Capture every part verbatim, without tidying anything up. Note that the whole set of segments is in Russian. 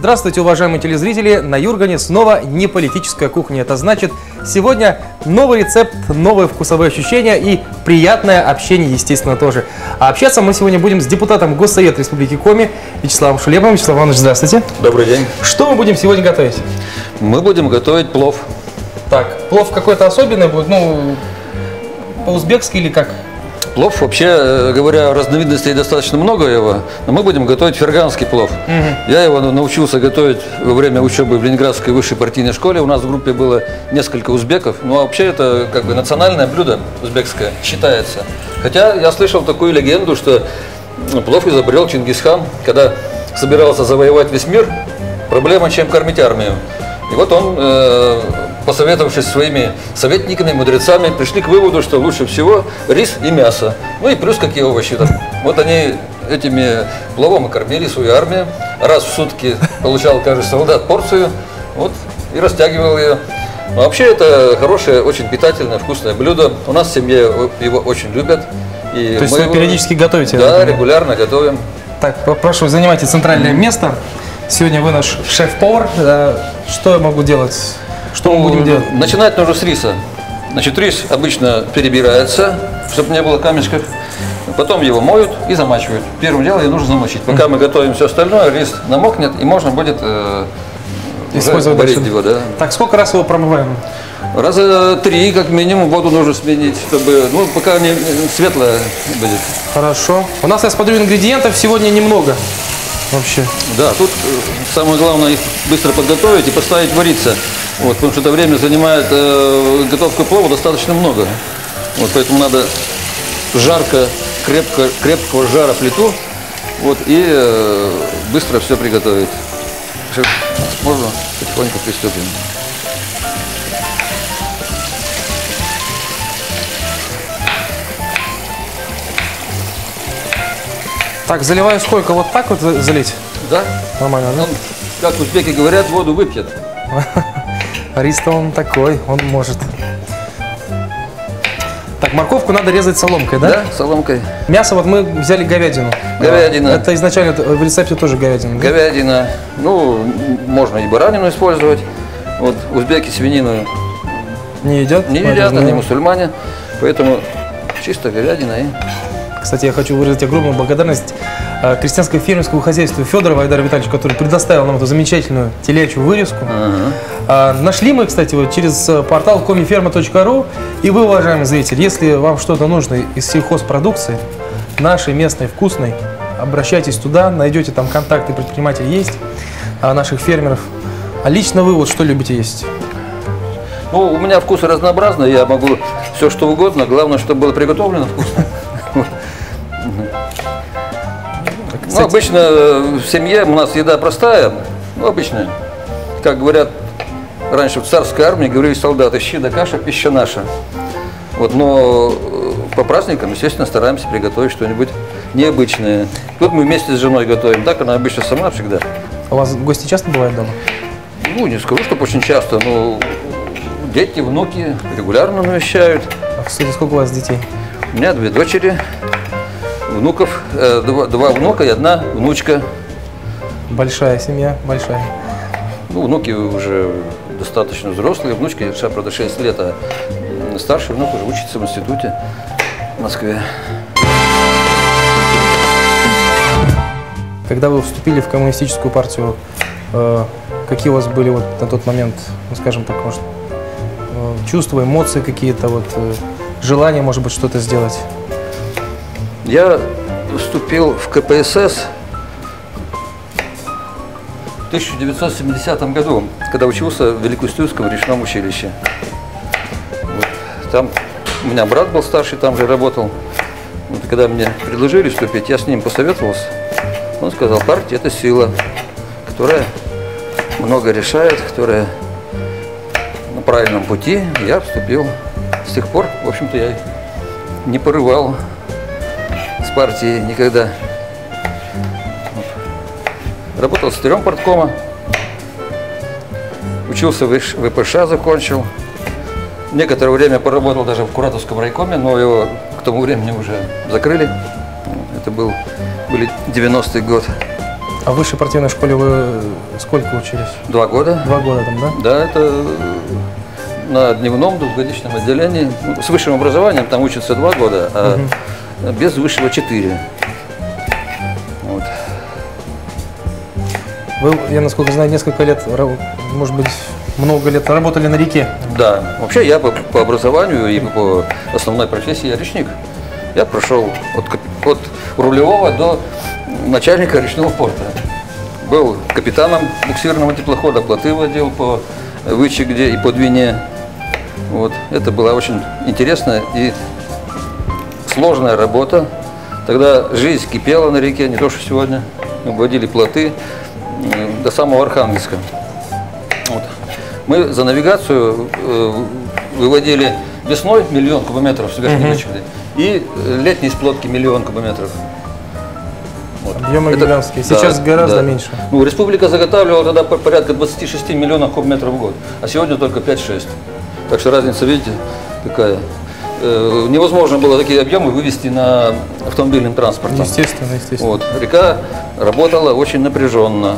Здравствуйте, уважаемые телезрители! На Юргане снова не политическая кухня. Это значит, сегодня новый рецепт, новые вкусовые ощущения и приятное общение, естественно, тоже. А общаться мы сегодня будем с депутатом Госсовета Республики Коми Вячеславом Шулебовым. Вячеслав Иванович, здравствуйте. Добрый день. Что мы будем сегодня готовить? Мы будем готовить плов. Так, плов какой-то особенный будет, ну, по-узбекски или как? Плов, вообще говоря, разновидностей достаточно много его, но мы будем готовить ферганский плов. Угу. Я его научился готовить во время учебы в Ленинградской высшей партийной школе. У нас в группе было несколько узбеков, но вообще это как бы национальное блюдо узбекское считается. Хотя я слышал такую легенду, что плов изобрел Чингисхан, когда собирался завоевать весь мир. Проблема, чем кормить армию. И вот он, э, посоветовавшись со своими советниками, мудрецами, пришли к выводу, что лучше всего рис и мясо. Ну и плюс какие овощи. Вот они этими пловом и кормили свою армию. Раз в сутки получал каждый солдат порцию, вот, и растягивал ее. Но вообще это хорошее, очень питательное, вкусное блюдо. У нас в семье его очень любят. И То есть мы вы его, периодически готовите? Да, регулярно готовим. Так, прошу, занимайте центральное место. Сегодня вы наш шеф-повар. Что я могу делать? Что мы будем делать? Начинать нужно с риса. Значит, рис обычно перебирается, чтобы не было камешков. Потом его моют и замачивают. Первым делом его нужно замочить. Пока мы готовим все остальное, рис намокнет и можно будет э, использовать варить его. Да. Так, сколько раз его промываем? Раза три, как минимум, воду нужно сменить, чтобы, ну, пока не светлая будет. Хорошо. У нас, я смотрю, ингредиентов сегодня немного. Вообще. Да, тут самое главное их быстро подготовить и поставить вариться. Вот, потому что это время занимает э, готовку плова достаточно много. Вот, поэтому надо жарко, крепко, крепкого жара плиту, вот, и э, быстро все приготовить. Можно потихоньку приступим. Так, заливаю сколько? Вот так вот залить? Да. Нормально, да? Он, как узбеки говорят, воду выпьет. Рис-то он такой, он может. Так, морковку надо резать соломкой, да? Да, соломкой. Мясо, вот мы взяли говядину. Говядина. Это изначально в рецепте тоже говядина. Да? Говядина. Ну, можно и баранину использовать. Вот узбеки свинину не едят? Не едят, они мусульмане. Поэтому чисто говядина и... Кстати, я хочу выразить огромную благодарность крестьянско-фермерскому хозяйству Федорова Айдара Витальевича, который предоставил нам эту замечательную телячью вырезку. Uh-huh. Нашли мы, кстати, вот через портал комиферма точка ру. И вы, уважаемый зритель, если вам что-то нужно из сельхозпродукции, нашей, местной, вкусной, обращайтесь туда, найдете там контакты предпринимателей есть, наших фермеров. А лично вы вот что любите есть? Ну, у меня вкусы разнообразные, я могу все что угодно, главное, чтобы было приготовлено вкусно. Ну, обычно в семье у нас еда простая, ну, обычная. Как говорят, раньше в царской армии говорили солдаты: щи да каша, пища наша. Вот, но по праздникам, естественно, стараемся приготовить что-нибудь необычное. Тут мы вместе с женой готовим, так она обычно сама всегда. У вас гости часто бывают дома? Ну, не скажу, чтобы очень часто, но дети, внуки регулярно навещают. А, кстати, сколько у вас детей? У меня две дочери. Внуков, э, два, два внука и одна внучка. Большая семья, большая. Ну, внуки уже достаточно взрослые, внучке, правда, шесть лет, а старший внук уже учится в институте в Москве. Когда вы вступили в коммунистическую партию, э, какие у вас были вот на тот момент, ну, скажем так, может, э, чувства, эмоции какие-то, вот, э, желания, может быть, что-то сделать? Я вступил в ка пэ эс эс в тысяча девятьсот семидесятом году, когда учился в Великоустюгском речном училище. Вот. Там у меня брат был старший, там же работал. Вот, когда мне предложили вступить, я с ним посоветовался. Он сказал: партия – это сила, которая много решает, которая на правильном пути. Я вступил. С тех пор, в общем-то, я не порывал с партией никогда. Работал секретарем парткома, учился в вэ пэ ша, закончил. Некоторое время поработал даже в Куратовском райкоме, но его к тому времени уже закрыли. Это был, были девяностый год. А в высшей спортивной школе вы сколько учились? Два года. Два года там, да? Да, это на дневном двухгодичном отделении. С высшим образованием там учатся два года, а угу. без высшего четыре. Вот. Вы, я насколько знаю, несколько лет, может быть, много лет работали на реке. Да, вообще я по, по образованию и по основной профессии я речник. Я прошел от, от рулевого до начальника речного порта. Был капитаном буксирного теплохода, плоты водил по Вычегде и по Двине. Вот. Это была очень интересная и сложная работа. Тогда жизнь кипела на реке, не то что сегодня. Мы водили плоты до самого Архангельска. Вот. Мы за навигацию э, выводили весной миллион кубометров с верхней Вычегды и летней сплотки миллион кубометров. Вот. Объемы гигантские. Сейчас да, гораздо да. меньше. Ну, республика заготавливала тогда порядка двадцати шести миллионов кубометров в год, а сегодня только пять-шесть. Так что разница, видите, какая. Э, невозможно было такие объемы вывести на автомобильным транспортом. Естественно, естественно. Вот. Река работала очень напряженно.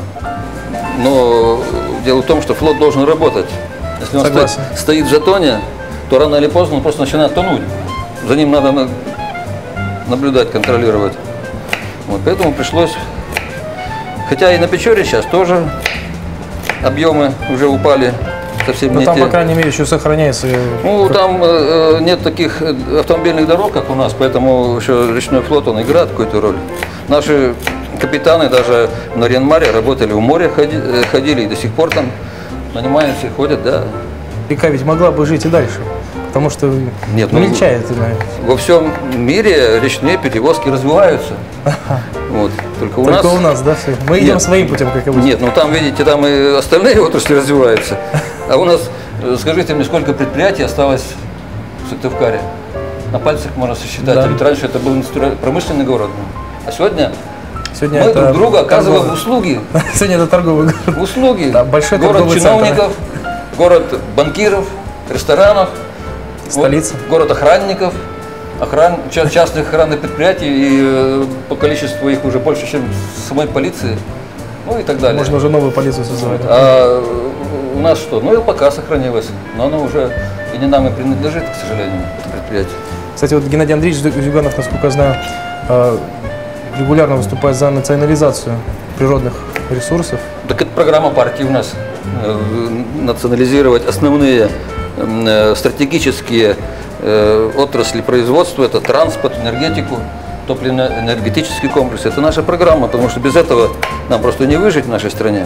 Но дело в том, что флот должен работать. Если он стоит, стоит в затоне, то рано или поздно он просто начинает тонуть. За ним надо наблюдать, контролировать. Вот, поэтому пришлось, хотя и на Печоре сейчас тоже объемы уже упали совсем но не там, те. По крайней мере, еще сохраняется. Ну, там э, нет таких автомобильных дорог, как у нас, поэтому еще речной флот, он играет какую-то роль. Наши капитаны даже на Ренмаре работали, у моря ходили, ходили и до сих пор там нанимаются и ходят, да. Река ведь могла бы жить и дальше. Потому что нет, мельчает. Ну, во всем мире речные перевозки развиваются. Вот. Только у Только нас, у нас, да, все. Мы нет, идем своим путем, как обычно. Нет, ну там, видите, там и остальные отрасли развиваются. А у нас, скажите мне, сколько предприятий осталось в Сыктывкаре? На пальцах можно сосчитать. Да. Ведь раньше это был промышленный город. А сегодня, сегодня мы друг друга оказываем торговый. услуги. Сегодня это торговый город. Услуги. Да, большой город чиновников, центр. Город банкиров, ресторанов. Столица. Вот, город охранников, охран, частных охранных предприятий, и э, по количеству их уже больше, чем самой полиции, ну и так далее. Можно уже новую полицию создавать. А у нас что? Ну, ЛПК сохранилось, но оно уже и не нам и принадлежит, к сожалению, это предприятие. Кстати, вот Геннадий Андреевич Зюганов, насколько я знаю, регулярно выступает за национализацию природных ресурсов. Так это программа партии у нас. Национализировать основные стратегические э, отрасли производства, это транспорт, энергетику, топливно-энергетический комплекс. Это наша программа, потому что без этого нам просто не выжить в нашей стране.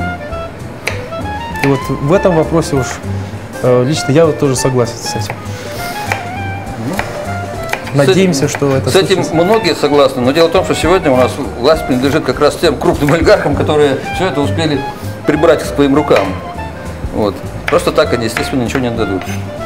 И вот в этом вопросе уж э, лично я вот тоже согласен с этим. Надеемся, с этим, что это С этим случится. Многие согласны, но дело в том, что сегодня у нас власть принадлежит как раз тем крупным олигархам, которые все это успели прибрать к своим рукам. Вот. Просто так они, естественно, ничего не дадут.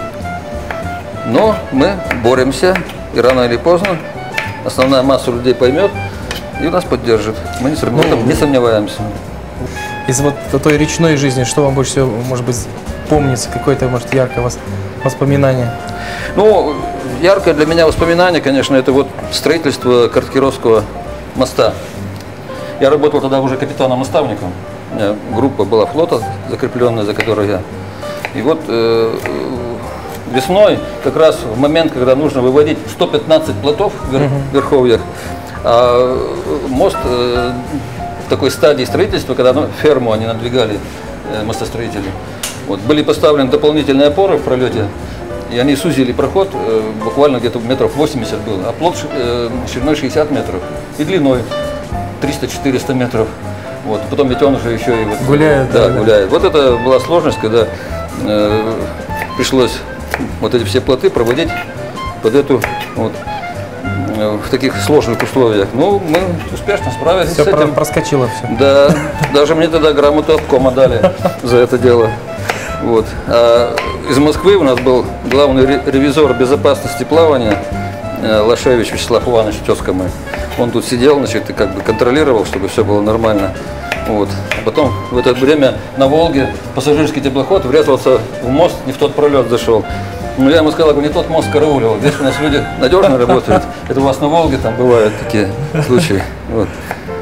Но мы боремся, и рано или поздно основная масса людей поймет и нас поддержит. Мы в этом не сомневаемся. Из вот той речной жизни, что вам больше всего, может быть, помнится, какое-то, может, яркое воспоминание? Ну, яркое для меня воспоминание, конечно, это вот строительство Карткировского моста. Я работал тогда уже капитаном-наставником. У меня группа была флота, закрепленная, за которой я. И вот э, весной, как раз в момент, когда нужно выводить сто пятнадцать плотов вверх, uh-huh. верховьях, а мост э, в такой стадии строительства, когда ну, ферму они надвигали, э, мостостроители, вот, были поставлены дополнительные опоры в пролете, и они сузили проход, э, буквально где-то метров восемьдесят был, а плот э, шириной шестьдесят метров и длиной триста-четыреста метров. Вот, потом ведь он уже еще и вот, гуляет. Да, да, гуляет. Вот это была сложность, когда э, пришлось вот эти все плоты проводить под эту вот, э, в таких сложных условиях. Ну, мы успешно справились все с этим. Проскочило все. Да, даже мне тогда грамоту обкома дали за это дело. Вот. А из Москвы у нас был главный ревизор безопасности плавания Лашевич Вячеслав Иванович, тезка мой. Он тут сидел, значит, и как бы контролировал, чтобы все было нормально. Вот. А потом в это время на Волге пассажирский теплоход врезался в мост, не в тот пролет зашел. Ну, я ему сказал, не тот мост караулил. Здесь у нас люди надежно работают. Это у вас на Волге там бывают такие случаи. Вот.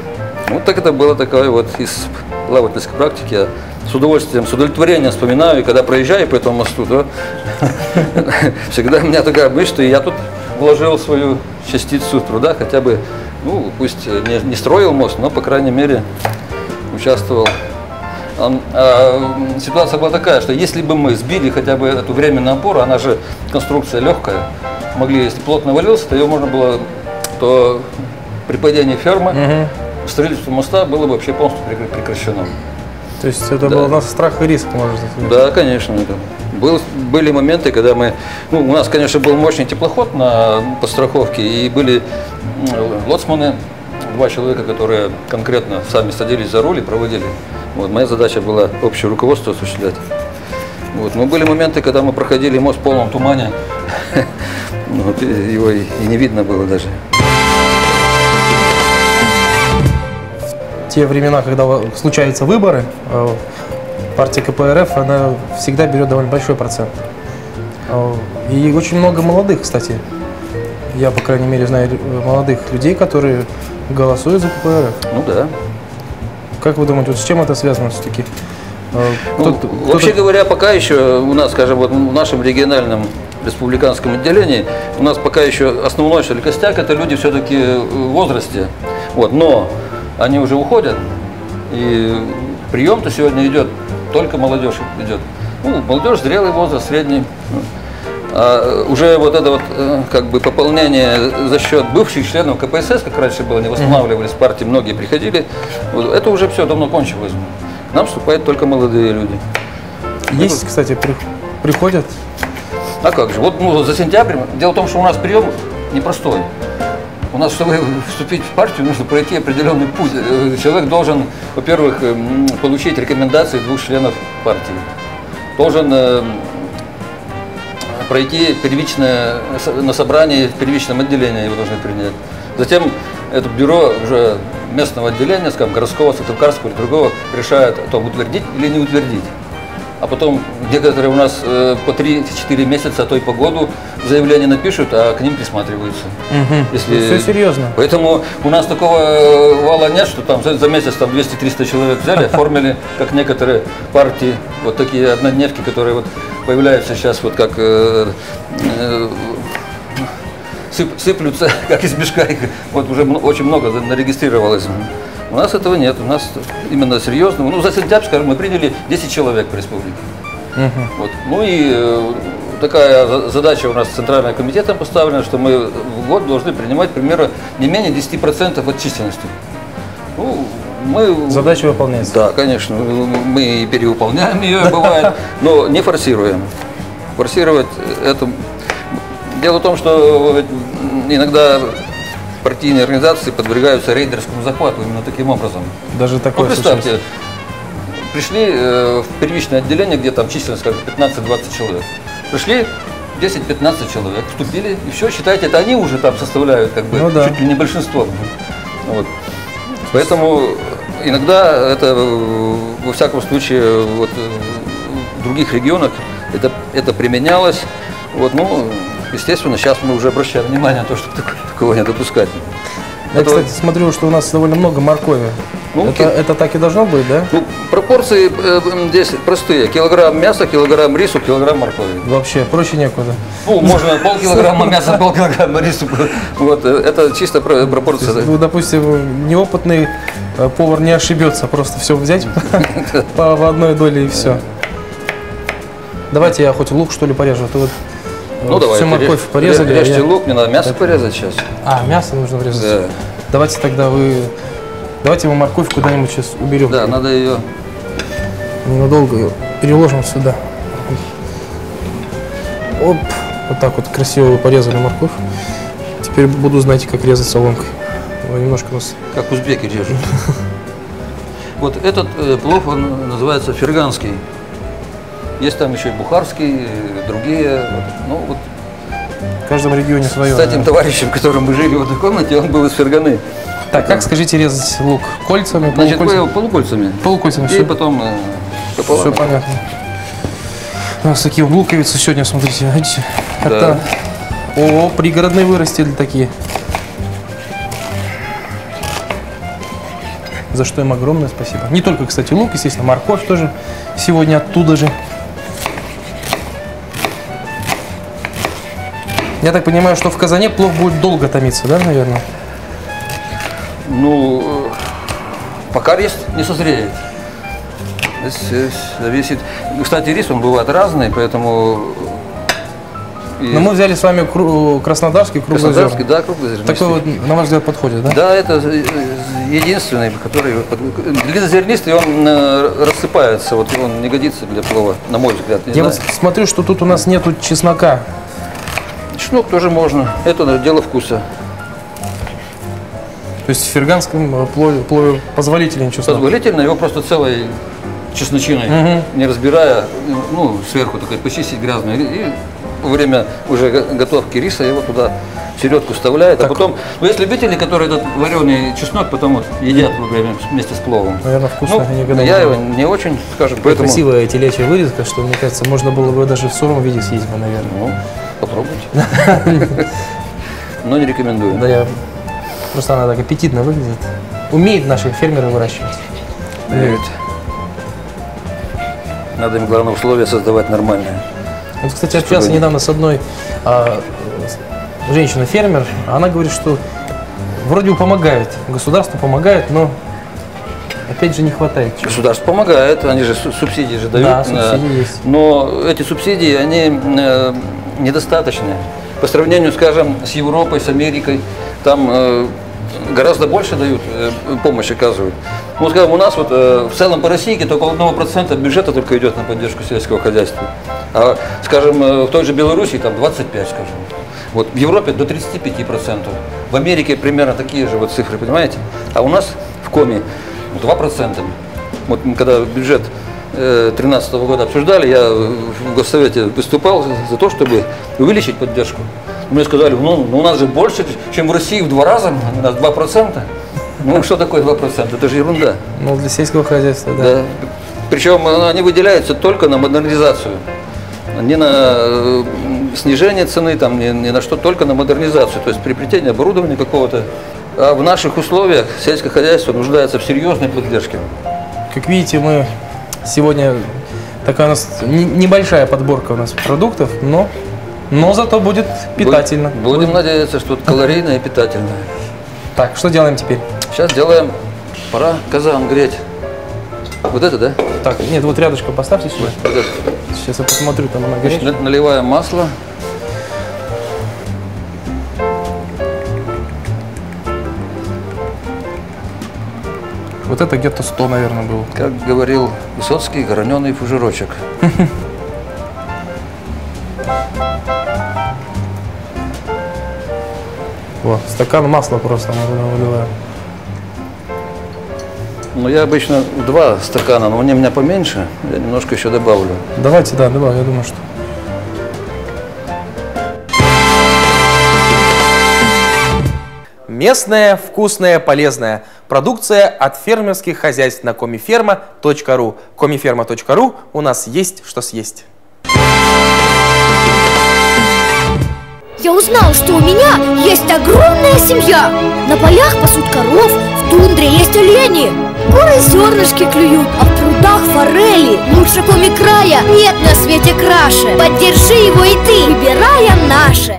Ну, так это было такое вот из плавательской практики. Я с удовольствием, с удовлетворением вспоминаю, и когда проезжаю по этому мосту, то всегда у меня такая мысль, что я тут вложил свою частицу труда, хотя бы, ну, пусть не, не строил мост, но, по крайней мере, участвовал. А, а, ситуация была такая, что если бы мы сбили хотя бы эту временную опору, она же конструкция легкая, могли, если плот навалился, то ее можно было, то при падении фермы угу. строительство моста было бы вообще полностью прекращено. То есть это да. был у нас страх и риск, может быть? Да, конечно. Это. Был, были моменты, когда мы, ну, у нас, конечно, был мощный теплоход на подстраховке, и были лоцманы, два человека, которые конкретно сами садились за руль и проводили. Вот, моя задача была общее руководство осуществлять. Вот, но были моменты, когда мы проходили мост в полном тумане, вот, его и, и не видно было даже. В те времена, когда случаются выборы, партия ка пэ эр эф, она всегда берет довольно большой процент. И очень много молодых, кстати. Я, по крайней мере, знаю молодых людей, которые голосуют за ка пэ эр эф. Ну да. Как вы думаете, вот с чем это связано все-таки? Ну, вообще говоря, пока еще у нас, скажем, вот в нашем региональном республиканском отделении, у нас пока еще основной, что ли, костяк, это люди все-таки в возрасте. Вот, но они уже уходят, и прием-то сегодня идет, только молодежь идет. Ну, молодежь, зрелый возраст, средний. А уже вот это вот как бы пополнение за счет бывших членов ка пэ эс эс, как раньше было, не восстанавливались партии, многие приходили, вот, это уже все давно кончилось. К нам вступают только молодые люди. Есть, это... кстати, при... приходят? А как же, вот ну, за сентябрь, дело в том, что у нас прием непростой. У нас, чтобы вступить в партию, нужно пройти определенный путь. Человек должен, во-первых, получить рекомендации двух членов партии. Должен пройти первичное, на собрании в первичном отделении его должны принять. Затем это бюро уже местного отделения, скажем, городского, Сыктывкарского или другого, решает о том, утвердить или не утвердить. А потом некоторые у нас э, по три-четыре месяца, а то и по году заявления напишут, а к ним присматриваются. Угу. Если... Все серьезно. Поэтому у нас такого вала нет, что там за, за месяц там двести-триста человек взяли, оформили, как некоторые партии, вот такие однодневки, которые вот появляются сейчас вот как э, э, сып, сыплются, как из мешка, их вот уже очень много зарегистрировалось. У нас этого нет, у нас именно серьезно. Ну, за сентябрь, скажем, мы приняли десять человек по республике. Uh-huh. Вот. Ну и э, такая задача у нас центральным комитетом поставлена, что мы в год должны принимать примерно не менее десяти процентов от численности. Ну, мы, задача выполняется. Да, конечно, мы и перевыполняем ее, бывает, но не форсируем. Форсировать это... Дело в том, что иногда партийные организации подвергаются рейдерскому захвату именно таким образом. Даже такое. Ну, представьте, случилось. Пришли э, в первичное отделение, где там численность, скажем, пятнадцать-двадцать человек. Пришли десять-пятнадцать человек, вступили, и все, считайте, это они уже там составляют как бы ну, да. чуть ли не большинство. Вот. Поэтому иногда это, во всяком случае, вот, в других регионах это, это применялось. Вот, ну, естественно, сейчас мы уже обращаем внимание на то, чтобы такого не допускать. Я, это... кстати, смотрю, что у нас довольно много моркови. Ну, это, это так и должно быть, да? Ну, пропорции э, здесь простые. Килограмм мяса, килограмм рису, килограмм моркови. Вообще, проще некуда. Ну, можно полкилограмма мяса, полкилограмма рису. Вот, это чисто пропорция. Есть, ну, допустим, неопытный повар не ошибется, просто все взять по одной доле и все. Давайте я хоть лук, что ли, порежу. Ну, давайте, всю морковь режь, порезали. Режьте я... лук, мне надо мясо это... порезать сейчас. А, мясо нужно порезать. Да. Давайте тогда вы... Давайте мы морковь куда-нибудь сейчас уберем. Да, надо ее... Ненадолго ее переложим сюда. Оп, вот так вот красиво вы порезали морковь. Теперь буду знать, как резать соломкой. Вы немножко нас... Как узбеки режут. Вот этот плов, он называется ферганский. Есть там еще и бухарский, другие. Вот, ну, вот. В каждом регионе свое. С этим товарищем, которым мы жили в одной комнате, он был из Ферганы. Так, как скажите, резать лук? Кольцами? Значит, полукольцами? полукольцами. Полукольцами, и все. потом э, пополам. Все понятно. У нас такие луковицы сегодня, смотрите, видите? Да. Это, о, пригородные вырастили такие. за что им огромное спасибо. Не только, кстати, лук, естественно, морковь тоже сегодня оттуда же. Я так понимаю, что в казане плов будет долго томиться, да, наверное? Ну, пока рис не созреет. Здесь зависит. Кстати, рис он бывает разный, поэтому... Но мы взяли с вами кру... краснодарский круглозерный. Краснодарский, да, круглозерный. Такой вот, на ваш взгляд, подходит, да? Да, это единственный, который... Длиннозернистый, он рассыпается, вот он не годится для плова, на мой взгляд. Я вот смотрю, что тут у нас нету чеснока. Чеснок тоже можно, это дело вкуса. То есть в ферганском плове, плове позволителен чеснок? Позволительно, его просто целой чесночиной, угу. не разбирая, ну, сверху такой почистить грязную. И во время уже готовки риса его туда середку вставляет. Так. А потом, ну, есть любители, которые этот вареный чеснок потом вот едят во время вместе с пловом. Наверное, вкусно. Ну, я его не очень, скажем, поэтому... Красивая телячья вырезка, что, мне кажется, можно было бы даже в сыром виде съесть бы, наверное. Ну, попробуйте. Но не рекомендую. Да, я... Просто она так аппетитно выглядит. Умеют наши фермеры выращивать. Умеют. Надо им, главное, условия создавать нормальные. Вот, кстати, общался недавно с одной а, женщиной-фермер. Она говорит, что вроде бы помогает, государство помогает, но опять же не хватает. Государство помогает, они же субсидии же дают. Да, субсидии есть. Но эти субсидии, они э, недостаточны. По сравнению, скажем, с Европой, с Америкой, там э, гораздо больше дают, э, помощь оказывают. Ну, скажем, у нас вот э, в целом по России только одного процента бюджета только идет на поддержку сельского хозяйства. А, скажем, э, в той же Белоруссии там двадцать пять, скажем. Вот в Европе до тридцати пяти процентов. В Америке примерно такие же вот цифры, понимаете? А у нас в Коми два процента. Вот когда бюджет две тысячи тринадцатого года обсуждали, я в Госсовете выступал за то, чтобы увеличить поддержку. Мне сказали, ну, ну у нас же больше, чем в России в два раза, у нас два процента. Ну что такое два процента? Это же ерунда. Ну для сельского хозяйства, да. Да. Причем они выделяются только на модернизацию. Не на снижение цены, там, не, не на что, только на модернизацию. То есть приобретение оборудования какого-то. А в наших условиях сельское хозяйство нуждается в серьезной поддержке. Как видите, мы сегодня такая у нас небольшая подборка у нас продуктов, но, но зато будет питательно. Будем, будем надеяться, что это калорийное и питательное. Так, что делаем теперь? Сейчас делаем, пора казан греть. Вот это, да? Так, нет, вот рядышком поставьте сюда. Вот это. Сейчас я посмотрю, там она горячая. Наливаем масло. Вот это где-то сто, наверное, было. Как говорил Высоцкий, граненый фужерочек. О, стакан масла просто выливаю. Ну, я обычно два стакана, но они у меня поменьше. Я немножко еще добавлю. Давайте, да, добавлю, я думаю, что... Местная, вкусная, полезная продукция от фермерских хозяйств на комиферма точка ру. комиферма точка ру, у нас есть что съесть. Я узнал, что у меня есть огромная семья. На полях пасут коров, в тундре есть олени. Горы зернышки клюют, а в прудах форели. Лучше коми-края нет на свете краше. Поддержи его и ты, выбирая наше.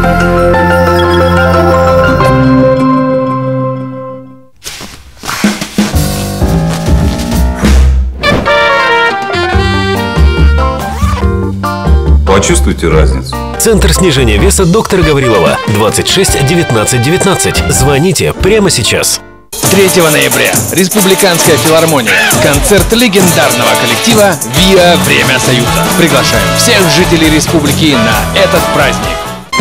Почувствуйте разницу. Центр снижения веса доктора Гаврилова. двадцать шесть девятнадцать девятнадцать. Звоните прямо сейчас. третьего ноября. Республиканская филармония. Концерт легендарного коллектива «ВИА. Время Союза». Приглашаем всех жителей республики на этот праздник.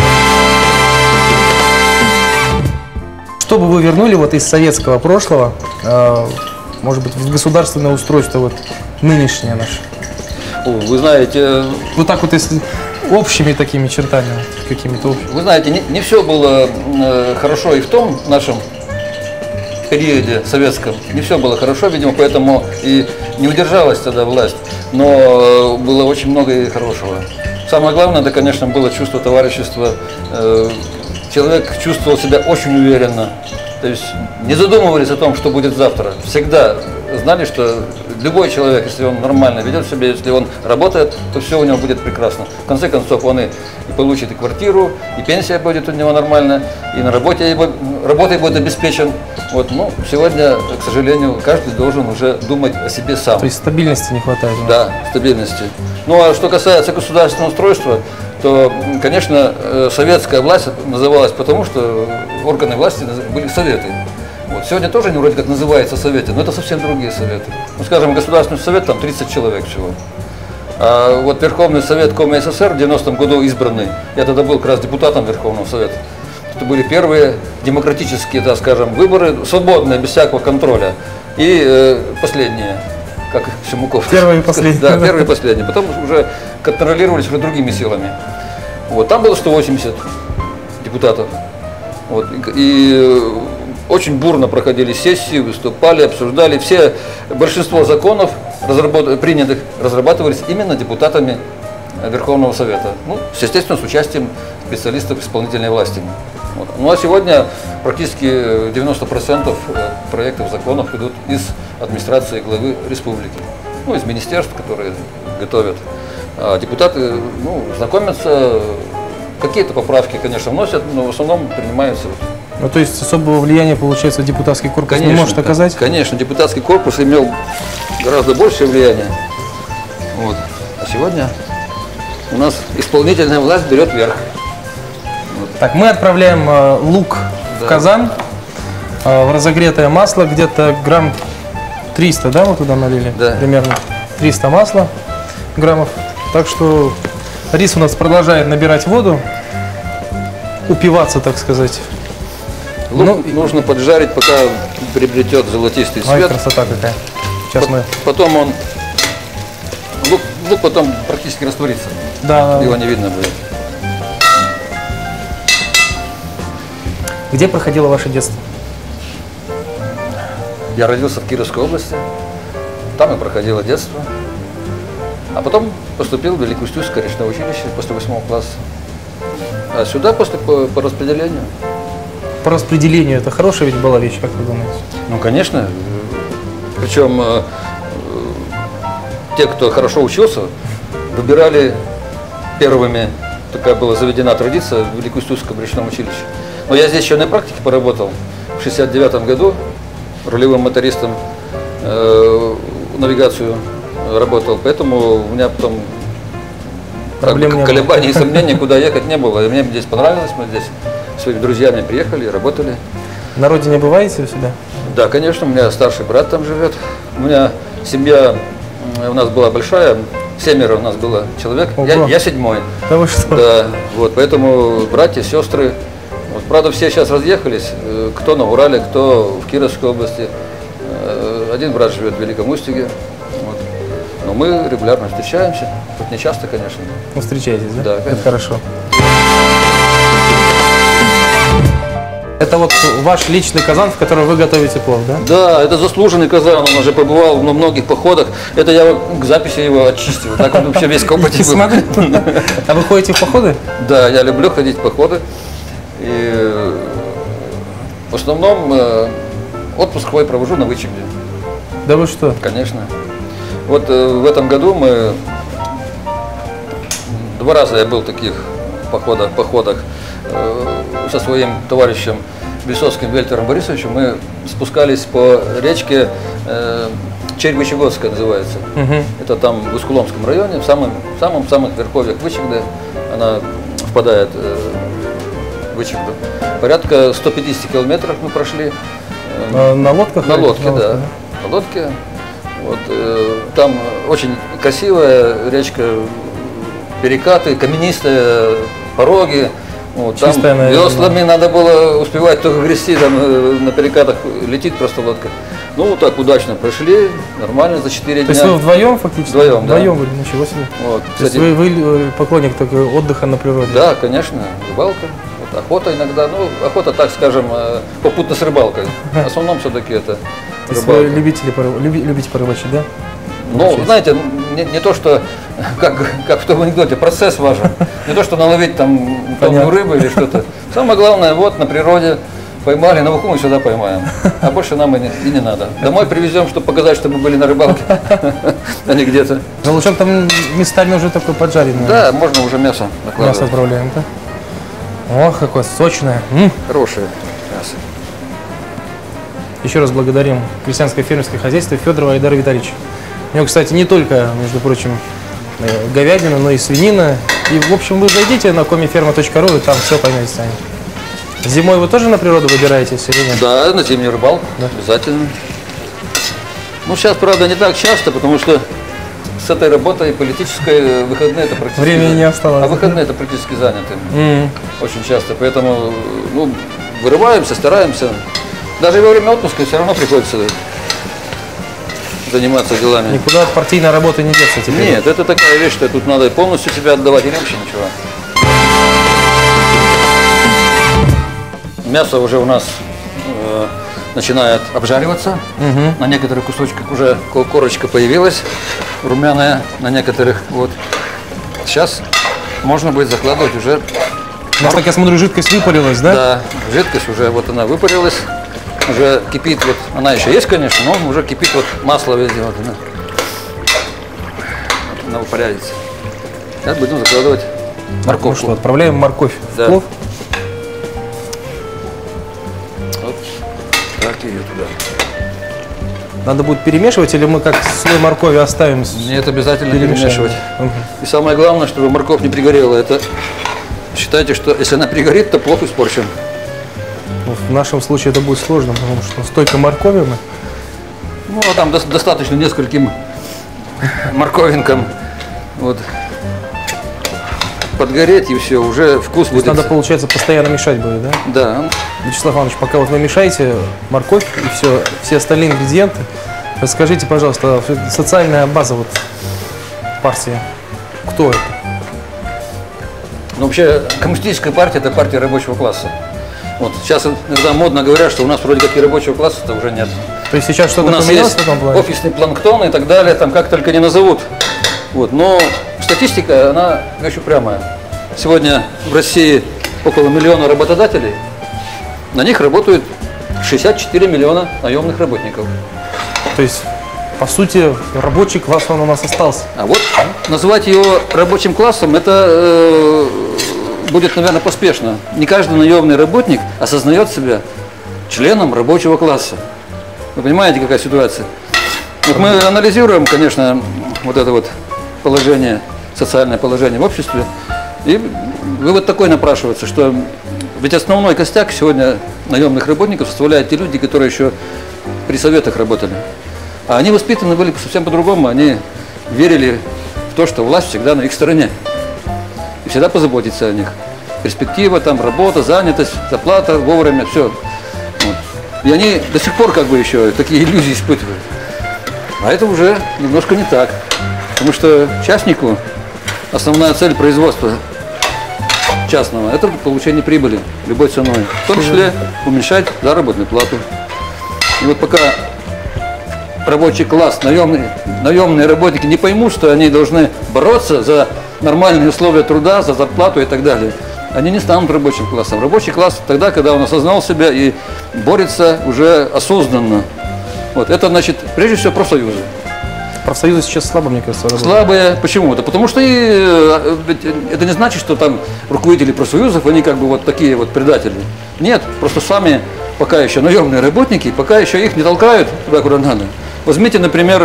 Что бы вы вернули вот из советского прошлого, э, может быть, в государственное устройство вот нынешнее наше? Вы знаете... Вот так вот, если общими такими чертами, какими-то общими. Вы знаете, не, не все было э, хорошо и в том нашем периоде советском. Не все было хорошо, видимо, поэтому и не удержалась тогда власть. Но э, было очень много и хорошего. Самое главное, это, конечно, было чувство товарищества. Э, человек чувствовал себя очень уверенно. То есть не задумывались о том, что будет завтра. Всегда знали, что любой человек, если он нормально ведет себя, если он работает, то все у него будет прекрасно. В конце концов, он и, и получит и квартиру, и пенсия будет у него нормальная, и на работе его, работой будет обеспечен. Вот, ну, сегодня, к сожалению, каждый должен уже думать о себе сам. То есть стабильности не хватает? Да, стабильности. Ну, а что касается государственного устройства, то, конечно, советская власть называлась потому, что органы власти были советы. Вот. Сегодня тоже они вроде как называются советы, но это совсем другие советы. Ну, скажем, Государственный совет, там тридцать человек всего. А вот Верховный Совет Коми СССР в девяностом году избранный, я тогда был как раз депутатом Верховного Совета. Это были первые демократические, так скажем, выборы, свободные, без всякого контроля. И э, последние, как Шумаков. Первые и последние. Да, первые и последние. Потом уже контролировались уже другими силами. Вот, там было сто восемьдесят депутатов. Вот, и, и очень бурно проходили сессии, выступали, обсуждали. Все, большинство законов, разработ... принятых, разрабатывались именно депутатами Верховного Совета. Ну, естественно, с участием специалистов исполнительной власти. Вот. Ну а сегодня практически девяносто процентов проектов законов идут из администрации главы республики. Ну, из министерств, которые готовят. А депутаты, ну, знакомятся, какие-то поправки, конечно, вносят, но в основном принимаются. Ну, то есть особого влияния, получается, депутатский корпус Конечно, не может оказать? Конечно, депутатский корпус имел гораздо большее влияние. Вот. А сегодня у нас исполнительная власть берет верх. Так, мы отправляем э, лук Да. в казан, э, в разогретое масло, где-то грамм триста, да, мы туда налили? Да. Примерно триста масла граммов. Так что рис у нас продолжает набирать воду, упиваться, так сказать. Лук Ну, нужно поджарить, пока приобретет золотистый Ай, цвет. красота какая. Сейчас Пот- мы... Потом он, лук, лук потом практически растворится, Да, его не видно будет. где проходило ваше детство? Я родился в Кировской области, там и проходило детство. А потом поступил в Великоустюгское речное училище после восьмого класса. А сюда после по, по распределению. По распределению это хорошая ведь была вещь, как вы думаете? Ну, конечно. Причем э, э, те, кто хорошо учился, выбирали первыми. Такая была заведена традиция в Великоустюгском речном училище. Но я здесь еще на практике поработал. В шестьдесят девятом году рулевым мотористом э, навигацию работал. Поэтому у меня потом Проблем не было. колебаний и сомнений, куда ехать не было. И мне здесь понравилось. Мы здесь с своими друзьями приехали, работали. На родине бываете у себя? Да, конечно, у меня старший брат там живет. У меня семья у нас была большая, семеро у нас было человек. Я, я седьмой. Да вы что? Да, вот, поэтому братья, сестры. Вот, правда, все сейчас разъехались. э, Кто на Урале, кто в Кировской области. Э, Один брат живет в Великом Устюге. Вот. Но мы регулярно встречаемся. Хоть не часто, конечно. Вы встречаетесь, да? Да, Это конечно. хорошо. Это вот ваш личный казан, в котором вы готовите плов, да? Да, это заслуженный казан, он уже побывал на многих походах. Это я вот к записи его очистил. Так он вообще весь копоть. Смотри. А вы ходите в походы? Да, я люблю ходить в походы. И э, в основном э, отпуск свой провожу на Вычегде. Да вы что? Конечно. Вот э, в этом году мы два раза я был в таких походах, походах э, со своим товарищем Высоцким Вельтером Борисовичем. Мы спускались по речке э, Черь-Вычегодская называется. Мгм. Это там в Искуломском районе, в самом самом самых верховьях Вычегды. Она впадает э, в Вычегду. Порядка ста пятидесяти километров мы прошли. На, на лодках? На или- лодке, да. На лодке. Вот, э, там очень красивая речка, перекаты, каменистые пороги. Вот, там Чистая, наверное. веслами надо было успевать только грести, там э, на перекатах летит просто лодка. Ну, вот так удачно прошли, нормально, за четыре То дня. есть вы вдвоем фактически? Вдвоем, да. Вдвоем, вы, ничего себе. Вот, То есть кстати, вы, вы э, поклонник такой отдыха на природе? да, конечно, рыбалка, вот, охота иногда, ну, охота, так скажем, э, попутно с рыбалкой. В основном все-таки это То есть вы рыбалка. любители, поры- люби- любите порыбачить, да? Ну, знаете, не, не то, что, как, как в том анекдоте, процесс важен. Не то, что наловить там тонну Понятно. рыбы или что-то. Самое главное, вот, на природе, Поймали, на уху мы сюда поймаем. А больше нам и не, и не надо. Домой привезем, чтобы показать, что мы были на рыбалке, а не где-то. За лучом там местами уже такой поджаренный. Да, можно уже мясо накладывать. Мясо отправляем, да? Ох, какое сочное. М. Хорошее мясо. Еще раз благодарим крестьянское фермерское хозяйство Федорова Айдара Витальевича. У него, кстати, не только, между прочим, э, говядина, но и свинина. И, в общем, вы зайдите на комиферма точка ру и там все поймете сами. Зимой вы тоже на природу выбираетесь или нет? Да, на зимнюю рыбалку, да. Обязательно. Ну, сейчас, правда, не так часто, потому что с этой работой политической выходные это практически... Времени не осталось. А выходные это практически заняты. Mm-hmm. Очень часто. Поэтому, ну, вырываемся, стараемся. Даже во время отпуска все равно приходится заниматься делами. Никуда от партийной работы не деться теперь? Нет, это такая вещь, что тут надо полностью себя отдавать, или вообще ничего. Мясо уже у нас э, начинает обжариваться. Угу. На некоторых кусочках уже корочка появилась, румяная, на некоторых. Вот. Сейчас можно будет закладывать уже. У нас, как я смотрю, жидкость выпарилась, да? Да, жидкость уже, вот она выпарилась. Уже кипит, вот она еще есть, конечно, но уже кипит вот масло везде. Вот она, вот она выпаряется. Сейчас будем закладывать морковку. Ну что, отправляем морковь да. в плов. Вот так ее туда. Надо будет перемешивать или мы как слой моркови оставим? Нет, обязательно перемешивать. Угу. И самое главное, чтобы морковь не пригорела. Это считайте, что если она пригорит, то плов испорчен. В нашем случае это будет сложно, потому что столько моркови мы. Ну, а там до достаточно нескольким морковинкам вот, подгореть, и все, уже вкус будет. Надо, получается, постоянно мешать будет, да? Да. Вячеслав Иванович, пока вот вы мешаете морковь и все, все остальные ингредиенты, расскажите, пожалуйста, социальная база вот партии. Кто это? Ну, вообще, коммунистическая партия – это партия рабочего класса. Вот сейчас иногда модно говорят, что у нас вроде как и рабочего класса-то уже нет. То есть сейчас что-то поменялось в этом плане? Офисный планктон и так далее, там как только не назовут. Вот. Но статистика, она еще прямая. Сегодня в России около миллиона работодателей, на них работают шестьдесят четыре миллиона наемных работников. То есть, по сути, рабочий класс он у нас остался. А вот называть его рабочим классом, это э, будет, наверное, поспешно. Не каждый наемный работник осознает себя членом рабочего класса. Вы понимаете, какая ситуация? Вот мы анализируем, конечно, вот это вот положение, социальное положение в обществе, и вывод такой напрашивается, что ведь основной костяк сегодня наемных работников составляют те люди, которые еще при советах работали. А они воспитаны были совсем по-другому, они верили в то, что власть всегда на их стороне. И всегда позаботится о них. Перспектива, там, работа, занятость, зарплата, вовремя, все. Вот. И они до сих пор как бы еще такие иллюзии испытывают. А это уже немножко не так. Потому что частнику основная цель производства частного – это получение прибыли любой ценой. В том числе уменьшать заработную плату. И вот пока рабочий класс, наемные, наемные работники не поймут, что они должны бороться за нормальные условия труда, за зарплату и так далее, они не станут рабочим классом. Рабочий класс тогда, когда он осознал себя и борется уже осознанно. Вот. Это значит, прежде всего, профсоюзы. Профсоюзы сейчас слабо, мне кажется, работают. Слабые. Почему? Да потому что и, это не значит, что там руководители профсоюзов, они как бы вот такие вот предатели. Нет, просто сами пока еще наемные работники, пока еще их не толкают туда, куда надо. Возьмите, например,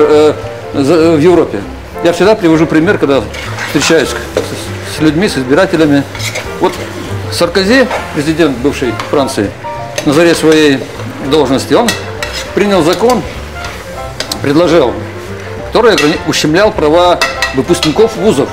в Европе. Я всегда привожу пример, когда встречаюсь с людьми, с избирателями. Вот Саркози, президент бывшей Франции, на заре своей должности, он принял закон, предложил, который ущемлял права выпускников вузов.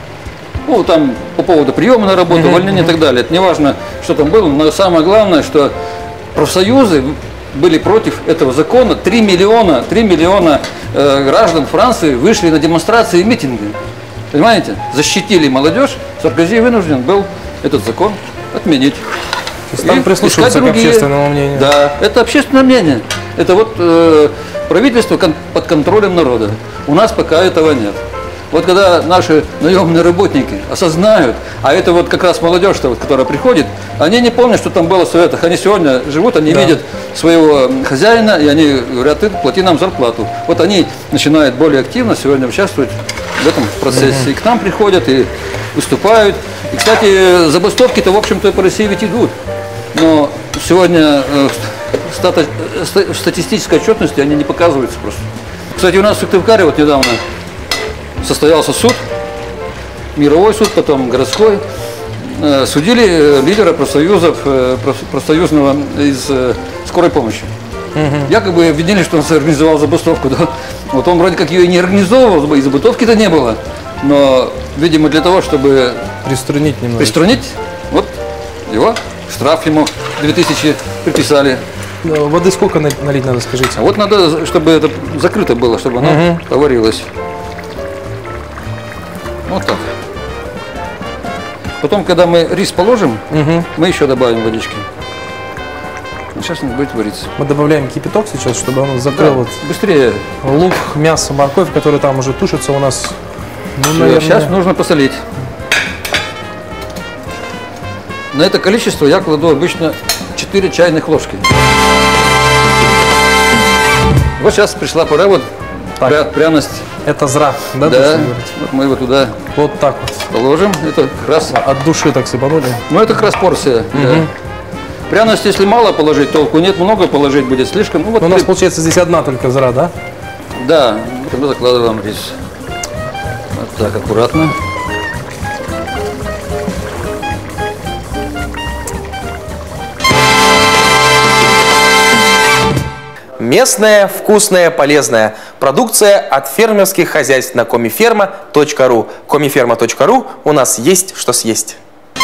Ну, там по поводу приема на работу, увольнения и так далее. Это не важно, что там было, но самое главное, что профсоюзы были против этого закона. три миллиона, три миллиона э, граждан Франции вышли на демонстрации и митинги. Понимаете? Защитили молодежь. Саркози вынужден был этот закон отменить. То есть там прислушиваться к общественному мнению. Да, это общественное мнение. Это вот э, правительство кон под контролем народа. У нас пока этого нет. Вот когда наши наемные работники осознают А это вот как раз молодежь, вот, которая приходит, они не помнят, что там было в Советах. Они сегодня живут, они да. видят своего хозяина, и они говорят, ты плати нам зарплату. Вот они начинают более активно сегодня участвовать в этом процессе. Угу. И к нам приходят, и выступают. И, кстати, забастовки-то, в общем-то, по России ведь идут. Но сегодня э, стати, в статистической отчетности они не показываются просто. Кстати, у нас в Сыктывкаре вот недавно состоялся суд, мировой суд, потом городской. Э, судили лидера профсоюзов, э, профсоюзного из э, скорой помощи. Угу. Якобы обвинили, что он организовал забастовку. Да? Вот он вроде как ее и не организовывал, и забастовки-то не было. Но, видимо, для того, чтобы приструнить немного. Приструнить, вот его штраф ему две тысячи приписали. Воды сколько налить надо, скажите? А вот надо, чтобы это закрыто было, чтобы оно угу. поварилось. Вот так. Потом, когда мы рис положим, угу. мы еще добавим водички. Сейчас он будет вариться. Мы добавляем кипяток сейчас, чтобы он закрыл да, вот быстрее лук, мясо, морковь, которые там уже тушатся у нас. Ну, наверное... Сейчас нужно посолить. На это количество я кладу обычно четыре чайных ложки. Вот сейчас пришла пора, вот пря пряность. Это зра, да? Да, вот мы его туда вот так вот положим. Это как раз... От души так сыпанули. Ну это как раз порция. Угу. Да. Пряность, если мало положить, толку нет, много положить будет слишком. Ну, вот у нас при... получается здесь одна только зра, да? Да, мы закладываем рис. Вот так, аккуратно. Местная, вкусная, полезная продукция от фермерских хозяйств на комиферма точка ру. комиферма точка ру, у нас есть что съесть.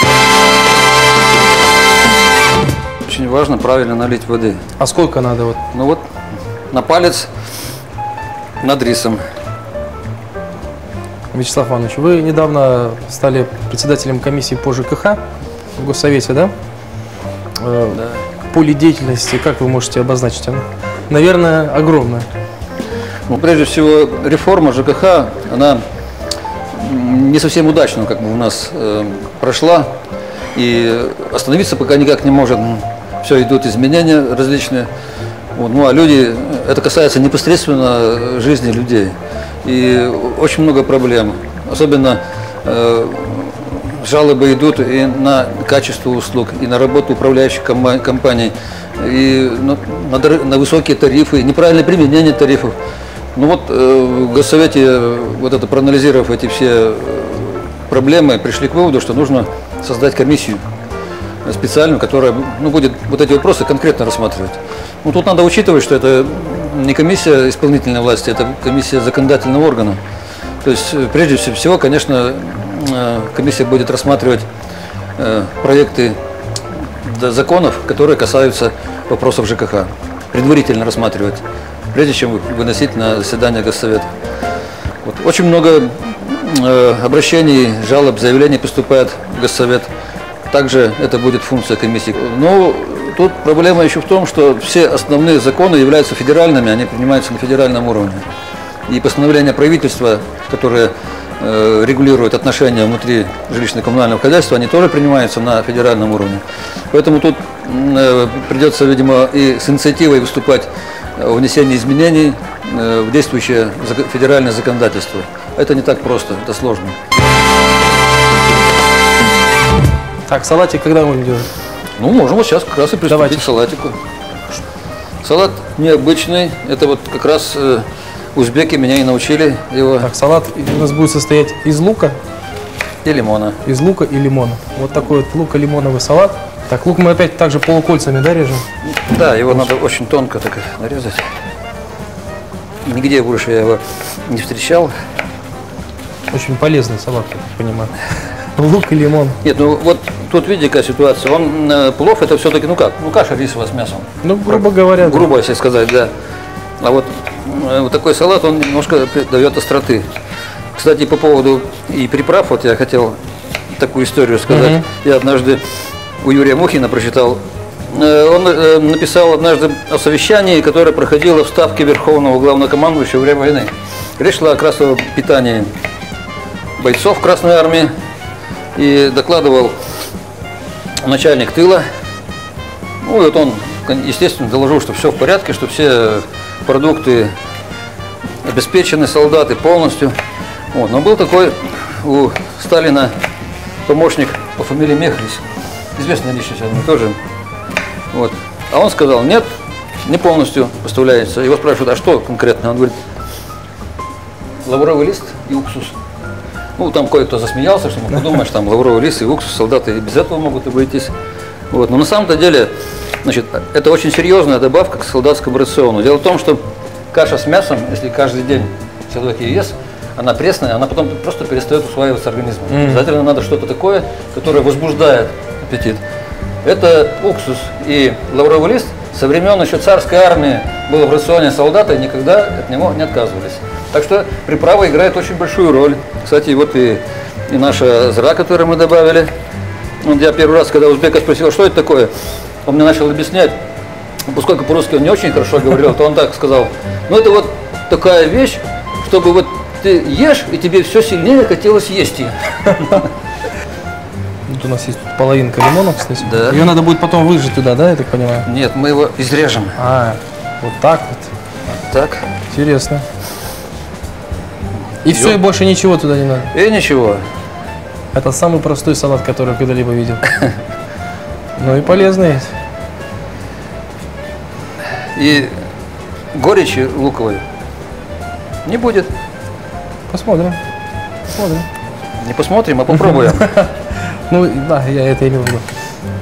Очень важно правильно налить воды. А сколько надо? Вот? Ну вот на палец над рисом. Вячеслав Иванович, вы недавно стали председателем комиссии по ЖКХ в Госсовете, да? Да. Поле деятельности, как вы можете обозначить? Она, наверное, огромная. Ну, прежде всего, реформа ЖКХ, она не совсем удачно как бы у нас э, прошла. И остановиться пока никак не может. Все идут изменения различные. Вот. Ну а люди, это касается непосредственно жизни людей. И очень много проблем. Особенно э, жалобы идут и на качество услуг, и на работу управляющих компаний, и на, на, на высокие тарифы, неправильное применение тарифов. Ну вот э, в Госсовете, вот это проанализировав эти все проблемы, пришли к выводу, что нужно создать комиссию специальную, которая ну, будет вот эти вопросы конкретно рассматривать. Ну, тут надо учитывать, что это не комиссия исполнительной власти, это комиссия законодательного органа. То есть, прежде всего, конечно, комиссия будет рассматривать проекты законов, которые касаются вопросов ЖКХ. Предварительно рассматривать, прежде чем выносить на заседание Госсовета. Вот. Очень много обращений, жалоб, заявлений поступает в Госсовет. Также это будет функция комиссии. Но тут проблема еще в том, что все основные законы являются федеральными, они принимаются на федеральном уровне. И постановления правительства, которые э, регулируют отношения внутри жилищно-коммунального хозяйства, они тоже принимаются на федеральном уровне. Поэтому тут э, придется, видимо, и с инициативой выступать о внесении изменений э, в действующее федеральное законодательство. Это не так просто, это сложно. Так, салатик когда мы будем делать? Ну, можем вот сейчас как раз и приступить Давайте. к салатику. Салат необычный, это вот как раз э, узбеки меня и научили его. Так, салат у нас будет состоять из лука и лимона. Из лука и лимона. Вот такой вот луко-лимоновый салат. Так, лук мы опять также полукольцами, да, режем? Да, его надо очень тонко так нарезать. Нигде больше я его не встречал. Очень полезный салат, я понимаю. Лук и лимон. Нет, ну вот тут видите, какая ситуация. Он, э, плов это все-таки, ну как, ну каша рисовая с мясом. Ну, грубо говоря. Грубо, да. если сказать, да. А вот, э, вот такой салат, он немножко дает остроты. Кстати, по поводу и приправ, вот я хотел такую историю сказать. Uh-huh. Я однажды у Юрия Мухина прочитал. Э, он э, написал однажды о совещании, которое проходило в Ставке Верховного Главнокомандующего во время войны. Речь шла как раз о питании бойцов Красной Армии. И докладывал начальник тыла. Ну, и вот он, естественно, доложил, что все в порядке, что все продукты обеспечены, солдаты полностью. Вот. Но был такой у Сталина помощник по фамилии Мехлис, известная личность, он тоже. Вот. А он сказал, нет, не полностью поставляется. Его спрашивают, а что конкретно? Он говорит, лавровый лист и уксус. Ну, там кое-кто засмеялся, что, ну, подумаешь, там лавровый лист и уксус, солдаты и без этого могут обойтись. Вот. Но на самом-то деле, значит, это очень серьезная добавка к солдатскому рациону. Дело в том, что каша с мясом, если каждый день человек ее ест, она пресная, она потом просто перестает усваиваться организмом. Mm-hmm. Обязательно надо что-то такое, которое возбуждает аппетит. Это уксус и лавровый лист. Со времен еще царской армии было в рационе солдата, и никогда от него не отказывались. Так что приправа играет очень большую роль. Кстати, вот и, и наша зра, которую мы добавили. Вот я первый раз, когда узбека спросил, что это такое, он мне начал объяснять. Поскольку по-русски он не очень хорошо говорил, то он так сказал, ну это вот такая вещь, чтобы вот ты ешь, и тебе все сильнее хотелось есть ее. Вот у нас есть половинка лимона, кстати. Да. Ее надо будет потом выжать туда, да, я так понимаю? Нет, мы его изрежем. А, вот так вот. Так. Интересно. И все, и больше ничего туда не надо? И ничего. Это самый простой салат, который я когда-либо видел. Ну и полезный. И горечи луковой не будет. Посмотрим. Посмотрим. Не посмотрим, а попробуем. Ну, да, я это имел в виду.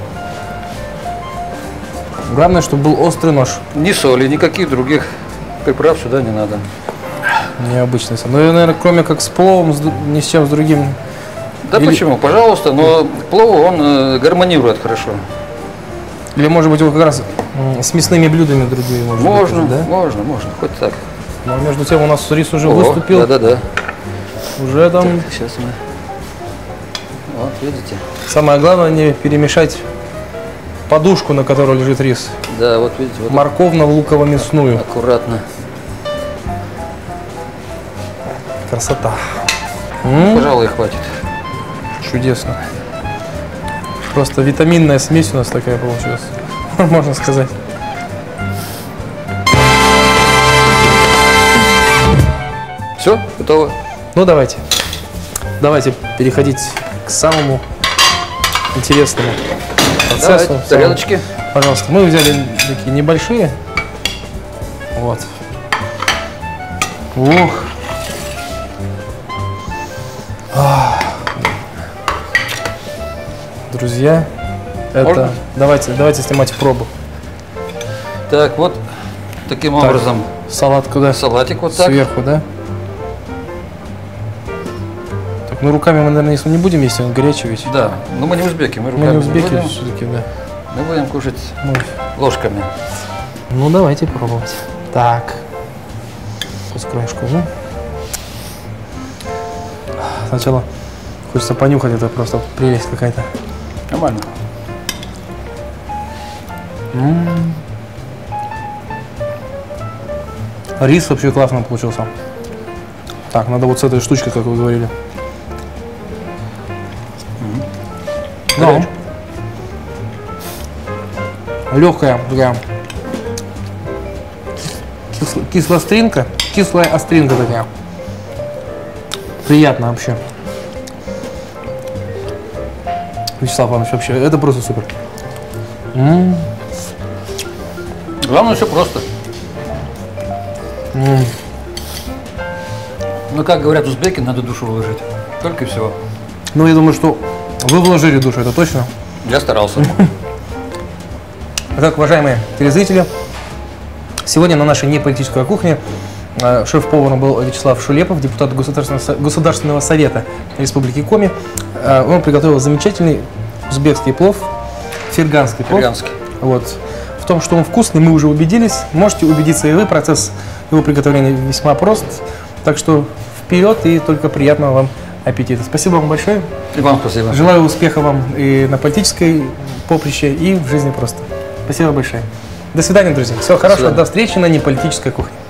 Главное, чтобы был острый нож. Ни соли, никаких других приправ сюда не надо. Необычный салат. Ну, наверное, кроме как с пловом, с, ни с чем с другим. Да или... почему? Пожалуйста, но плов, он э, гармонирует хорошо. Или, может быть, его как раз с мясными блюдами другими можно. Можно, выказать, да? можно, можно, хоть так. Но между тем у нас рис уже О, выступил. Да-да-да. Уже там... Так, сейчас мы... Вот, видите? Самое главное не перемешать подушку, на которой лежит рис. Да, вот видите. Вот морковно-луково-мясную. Аккуратно. Красота. Пожалуй, хватит. Чудесно. Просто витаминная смесь у нас такая получилась, можно сказать. Все, готово. Ну давайте. Давайте переходить к самому интересному процессу. Давайте, тарелочки. Пожалуйста. Мы взяли такие небольшие. Вот. Ух. Ах. Друзья, это... Можно? Давайте, давайте снимать пробу. Так, вот таким Так, образом. Салат куда? Салатик вот так. Сверху, да? Так, ну руками мы, наверное, если не будем есть, он горячий ведь. Да, но мы не узбеки, мы руками Мы не узбеки будем. все-таки, да. Мы будем кушать Ну, ложками. ну, давайте пробовать. Так. С краешку, да? Сначала хочется понюхать, это просто прелесть какая-то. Нормально. М-м-м. Рис вообще классно получился. Так, надо вот с этой штучкой, как вы говорили. Ну, легкая такая кисло, кислостринка, кислая остринка такая. Приятно вообще. Вячеслав Иванович, вообще, это просто супер. М-м. Главное, все просто. М-м. Ну, как говорят узбеки, надо душу вложить. Только и всего. Ну, я думаю, что вы вложили душу, это точно. Я старался. Итак, уважаемые телезрители, сегодня на нашей неполитической кухне э, шеф-поваром был Вячеслав Шулепов, депутат Государственного, Государственного совета Республики Коми. Э, он приготовил замечательный узбекский плов, ферганский плов. Ферганский. Вот. В том, что он вкусный, мы уже убедились. Можете убедиться и вы. Процесс его приготовления весьма прост. Так что вперед и только приятного вам аппетита. Спасибо вам большое. И вам спасибо. Желаю успеха вам и на политической поприще, и в жизни просто. Спасибо большое. До свидания, друзья. Всего хорошего. До встречи на неполитической кухне.